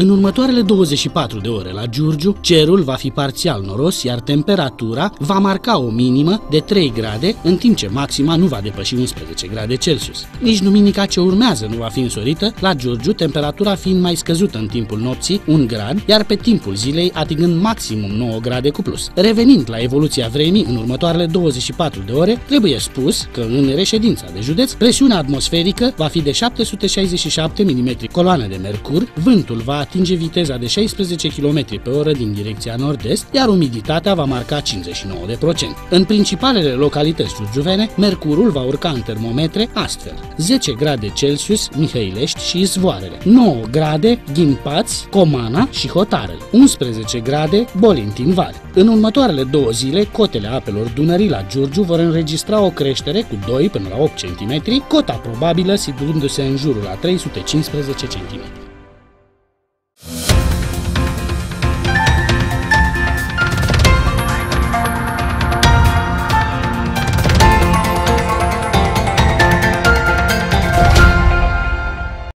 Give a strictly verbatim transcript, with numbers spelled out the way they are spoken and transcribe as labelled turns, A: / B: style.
A: În următoarele douăzeci și patru de ore la Giurgiu, cerul va fi parțial noros, iar temperatura va marca o minimă de trei grade, în timp ce maxima nu va depăși unsprezece grade Celsius. Nici duminica ce urmează nu va fi însorită, la Giurgiu, temperatura fiind mai scăzută în timpul nopții, un grad, iar pe timpul zilei atingând maximum nouă grade cu plus. Revenind la evoluția vremii în următoarele douăzeci și patru de ore, trebuie spus că în reședința de județ, presiunea atmosferică va fi de șapte sute șaizeci și șapte milimetri coloane de mercur, vântul va atinge viteza de șaisprezece kilometri pe oră din direcția nord-est, iar umiditatea va marca cincizeci și nouă la sută. În principalele localități giurgiuvene, mercurul va urca în termometre astfel: zece grade Celsius, Mihăilești și Izvoarele, nouă grade, Ghimpați, Comana și Hotarele, unsprezece grade, Bolintin-Vari. În următoarele două zile, cotele apelor Dunării la Giurgiu vor înregistra o creștere cu doi până la opt centimetri, cota probabilă situându-se în jurul la trei sute cincisprezece centimetri.